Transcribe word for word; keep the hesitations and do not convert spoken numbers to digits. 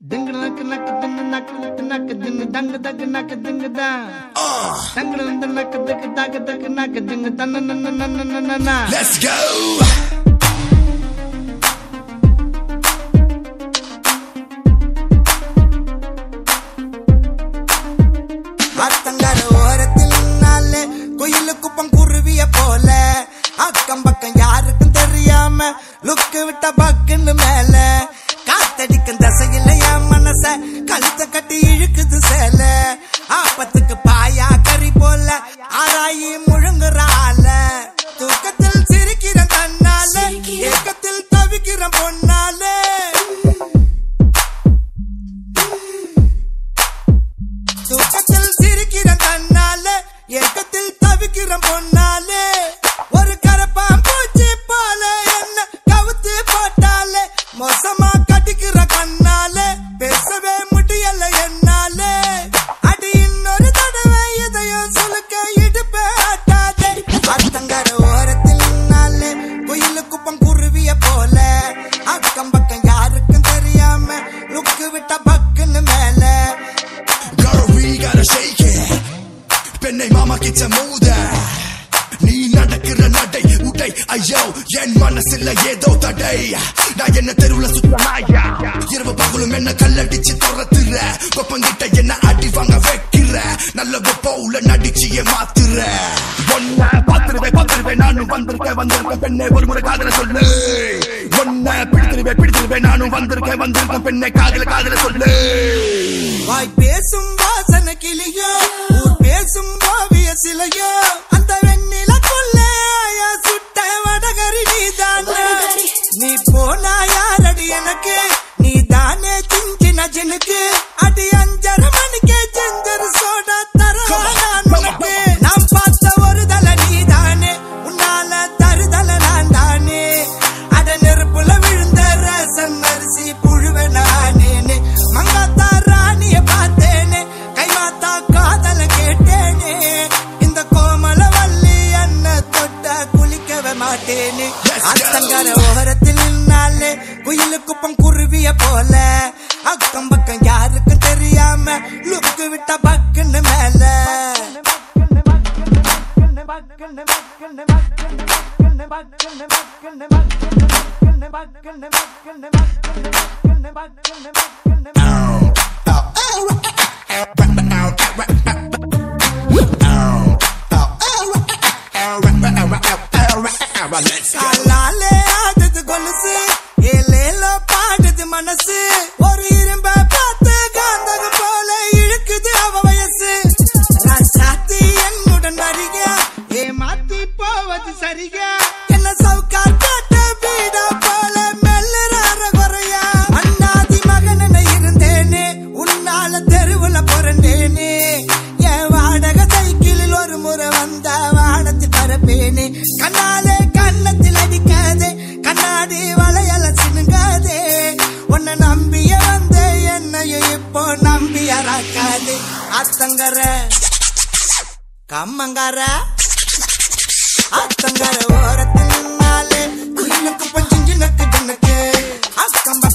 Ding nak nak ding nak nak ding dang dag nak ding da. Dang dang nak dag dag dag nak ding dan na na na na na na. Let's go. ஆத்தங்கர ஓரத்தில் நாளே கோயிலுக்கு பங்குருவிய போல அக்கம் பக்கம் யாருக்கும் தெரியாம லுக்கு விட்ட பக்குன்னு மேல காத்தடிக்கும் தசையில என் மனச கழுத்த கட்டி இழுக்குது சேல ஆப்பத்துக்கு பாயா கறி போல ஆராயி முழுங்குறால தூக்கத்தில் சிரிக்கிற கண்ணால ஏக்கத்தில் தவிக்கிற பொன்னாலே தூக்கத்தில் சிரிக்கிற கண்ணால ஏக்கத்தில் தவிக்கிற பொன்னாலே ஒரு கரப்பாம் பூச்சி போல என்ன கவுத்து போட்டாலே மோசமா கட்டிக்கிற கண்ணாலே பேசவே முடியல என்னாலே அடி இன்னொரு தடவை எதையும் சுலுக்க இடுப்பே ஆட்டாதே அத்தங்கர ஓரத்தில் நாளே கோயிலு குப்பம் குருவிய போல அக்கம் பக்கம் யாருக்கும் தெரியாம லுக்கு விட்ட பக்குன்னு மேல Girl, we gotta shake it. Penne mama kicha mood. நீ நடக்கிற நடை உடை ஐயோ என் மனசுல ஏதோ தடை நான் என்ன தெருவுல சுத்த நாயா இரவு பகலும் என்ன கல்லடிச்சு துரத்துற கொப்பங்கிட்ட என்ன அடி வாங்க வைக்கிற நல்ல போல நடிச்சிய மாத்துற ஒன்ன பாத்துருவே பாத்துருவே நானும் வந்திருக்கேன் வந்திருக்கேன் பெண்ணே ஒரு முறை காதல சொல்லு ஒன்ன பிடித்திருவே பிடித்திருவே நானும் வந்திருக்கேன் வந்திருக்கேன் பெண்ணே காதல காதல சொல்லு வாய் பேசும் வாசன கிளியோ ஊர் பேசும் ஓவிய சிலையோ அந்த வெண்ணிலக்குள்ள சுட்ட வடகரி நீதானே நீ போனா யாரடி எனக்கு நீ தானே சிஞ்சின ஜனுக்கு அடி அஞ்சரை மணிக்கே செஞ்சரு சோடா தர உனக்கு நாம் பார்த்த ஒரு தலை நீதானே உன்னால தருதல நான் தானே அட நெருப்புல விழுந்த ரசம் அரிசி புழுவ நானேனே மங்காத்தா ராணிய பார்த்தேனே கைமாத்தா காதல கேட்டேனே இந்த கோமல வள்ளி அண்ண தொட்ட குளிக்கவே மாட்டேனே அத்தங்கர ஓரத்தில் நின்னாலே குயிலு குப்பம் குருவிய போல அக்கம் பக்கம் யாருக்கும் தெரியாம லுக்கு விட்ட பக்குன்னு மேல காலாலே ஆடுது கொலுசு ஏலேலோ பாடுது மனசு ஒரு இரும்ப பார்த்து காந்தக போல இழுக்குது அவ வயசு நான் சாத்தி என்னுடன் வருகியா ஏமாத்தி போவது சரியா என்ன சவுக்கார் காட்ட வீடா போல மெல்லுறார குறையா அண்ணாதி மகன இருந்தேனே உன்னால தெருவுல பிறந்தேனே என் வாடகை சைக்கிளில் ஒரு முறை வந்த வானத்தில் பரப்பேனே கண்ணாலே கண்ணத்தில் அடிக்காதே கண்ணாடி வளையல சினுங்காதே உன்னை நம்பிய வந்தே என்னையும் இப்போ நம்பிய ராக்காதே அத்தங்கர கம்மங்கார அத்தங்கர ஓரத்தில் நின்னாலே குயிலுக்கு பஞ்சிஞ்சு நக்கு ஜனக்கு அக்கம்